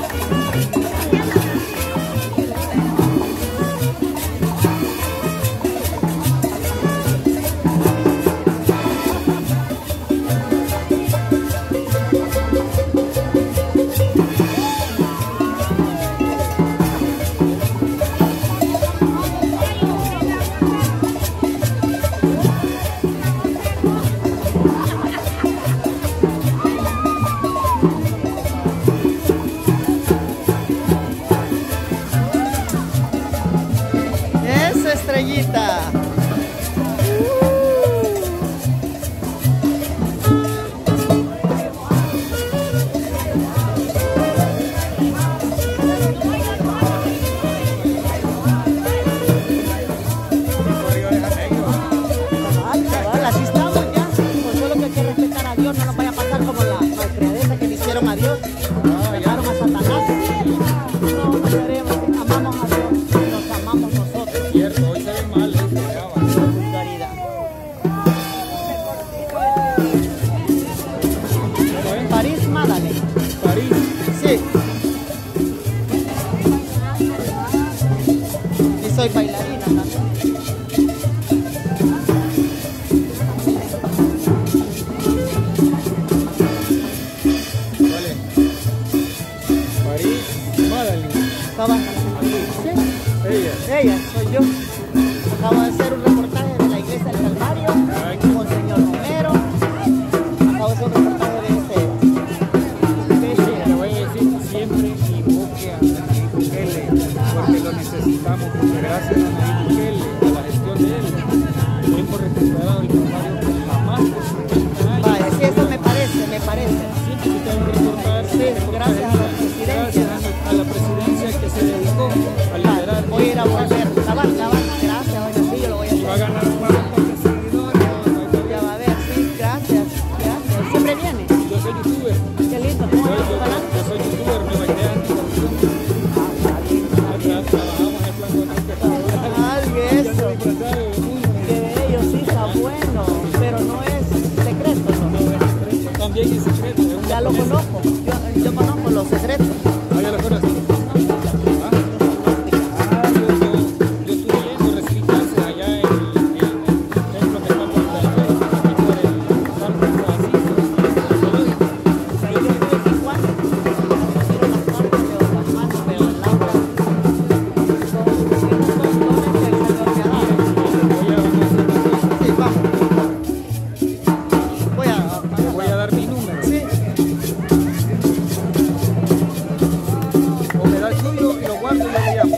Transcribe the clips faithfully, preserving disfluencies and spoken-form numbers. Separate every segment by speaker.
Speaker 1: Soy bailarina también.
Speaker 2: Vale. París, Madeline.
Speaker 1: Estaba. Sí.
Speaker 2: Ella.
Speaker 1: Ella, soy yo. Acabo de hacer un reportaje de la iglesia del Calvario
Speaker 2: Ay.
Speaker 1: con el señor Romero. Acabo de hacer un reportaje de ese. De
Speaker 2: Sí,
Speaker 1: ese.
Speaker 2: le voy a decir siempre invoque a Nayib Bukele, porque lo necesitamos, porque gracias a Nayib Bukele, a la gestión de él, hemos recuperado el Calvario que jamás por cincuenta años.
Speaker 1: Vaya, sí, eso me parece, me parece.
Speaker 2: Siempre que tengo que reportar,
Speaker 1: Sí, gracias a la presidencia.
Speaker 2: gracias a la presidencia que se dedicó a liderar.
Speaker 1: Voy a ir a volver. Cabal, cabal. Gracias, oiga, sí, yo lo voy a
Speaker 2: Y va a
Speaker 1: hacer.
Speaker 2: ganar más de seguidores.
Speaker 1: Ya va a ver, sí, gracias. Gracias. Siempre viene.
Speaker 2: Yo soy youtuber.
Speaker 1: Qué lindo.
Speaker 2: Yo,
Speaker 1: ¿Cómo
Speaker 2: yo,
Speaker 1: es? Ojalá.
Speaker 2: yo soy youtuber, me bañé anticorrupción. Atrás trabajamos en plan con
Speaker 1: Algo eso. Qué bello, sí, está bueno. Pero no es secreto, ¿no?
Speaker 2: También es secreto. Es un
Speaker 1: Ya lo
Speaker 2: japonés.
Speaker 1: conozco. Yo, yo conozco los secretos.
Speaker 2: Ah, ya lo conoces. Ah, ah, yo, yo, yo estuve yendo, recibí clases allá en el, en el templo que está por el y por el San Francisco.
Speaker 1: Ahí yo estuve aquí cuando. Miro las partes, veo las manos, veo el aura. Son unos dones que el Señor me ha dado.
Speaker 2: Voy a,
Speaker 1: Sí, vamos. Voy a.
Speaker 2: te voy a dar mi número.
Speaker 1: Sí.
Speaker 2: O me da el tuyo y lo guardo y lo llamo.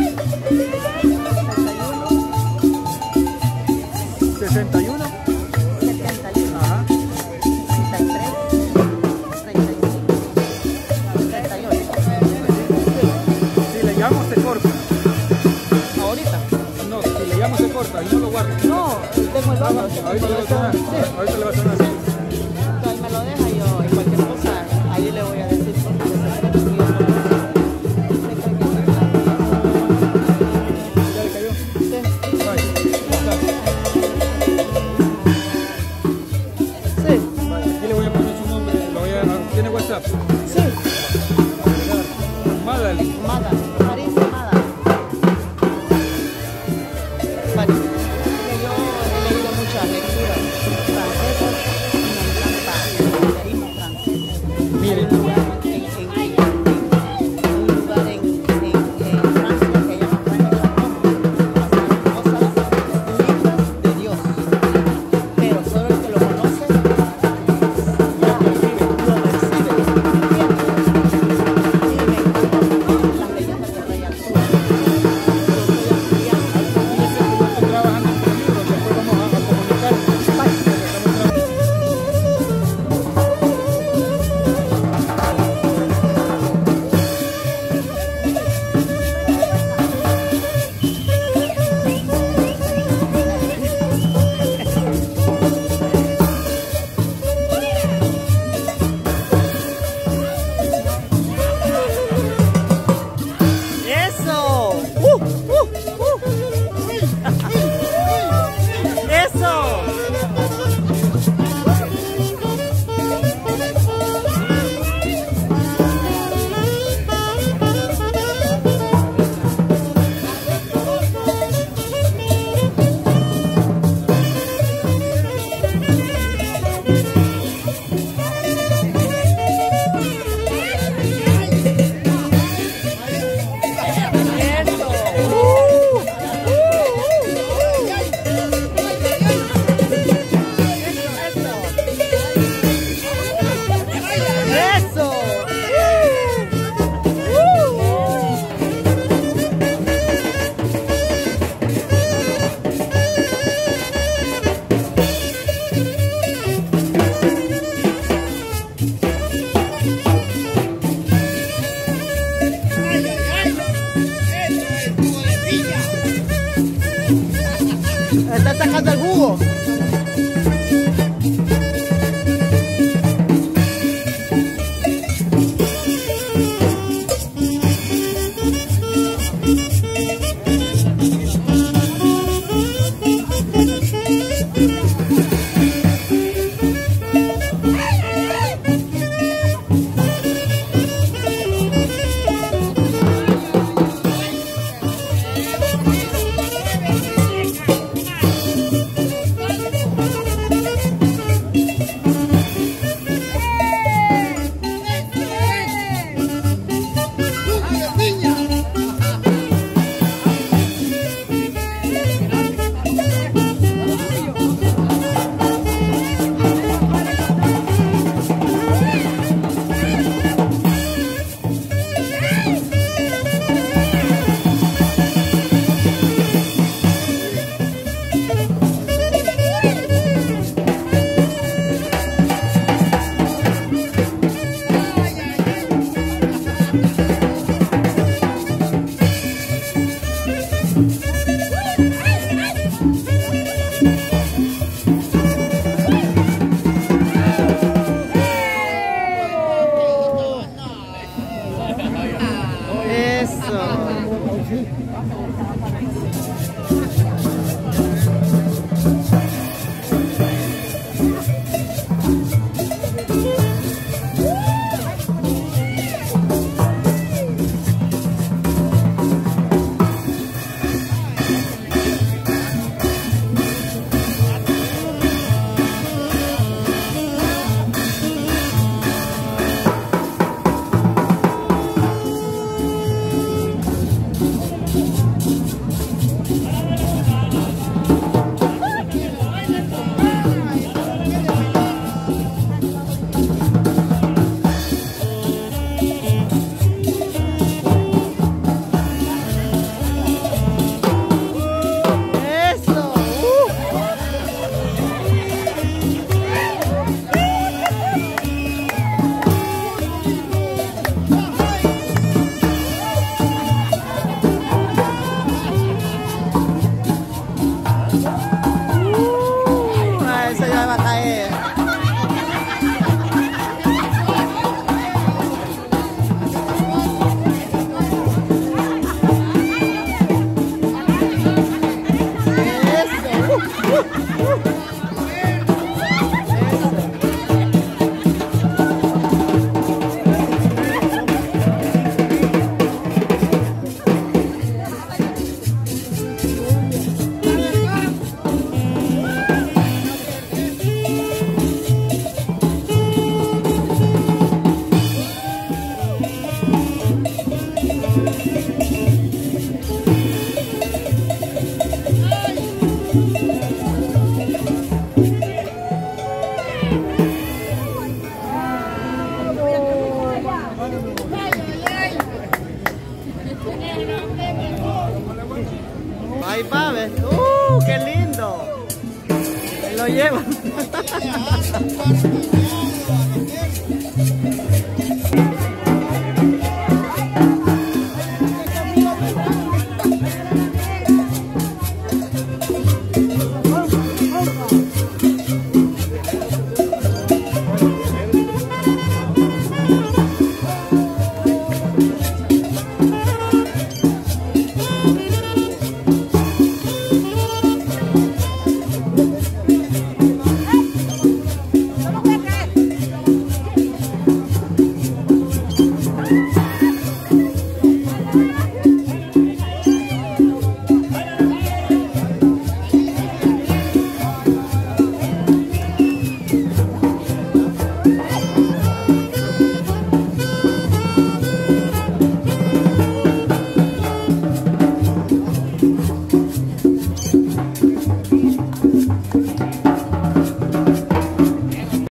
Speaker 2: sesenta y uno.
Speaker 1: setenta y uno.
Speaker 2: Ajá.
Speaker 1: treinta y tres, treinta y cinco, treinta y ocho.
Speaker 2: Si le llamo se corta.
Speaker 1: Ahorita.
Speaker 2: No, si le llamo se corta y no lo guardo.
Speaker 1: No, tengo el otro.
Speaker 2: Ahorita le va a sonar.
Speaker 1: Sí.
Speaker 2: Ahorita le va a sonar así.
Speaker 1: Ahí me lo deja yo y cualquier cosa, ahí le voy a decir porque de secreto que yo no sé. Sé que hay que sacarlo.
Speaker 2: ¿Ya le cayó?
Speaker 1: Sí.
Speaker 2: Vaya.
Speaker 1: Sí.
Speaker 2: Aquí le voy a poner su nombre. Lo voy a, ¿tiene WhatsApp?
Speaker 1: Sí.
Speaker 2: Madeline.
Speaker 1: Mada. París y Mada. París. Que yo he leído muchas lecturas francesas y me encanta el senderismo francés.
Speaker 2: Miren.
Speaker 1: En, en, en, en un lugar en, en, en Francia que llama Francia las cosas lindas de Dios. Pero solo el que lo conoce ya lo percibe, lo percibe, lo entiende. Y me encantan las leyendas del rey sacando el jugo. Ahí va, ¿ves? ¡Uh, qué lindo! Lo lleva.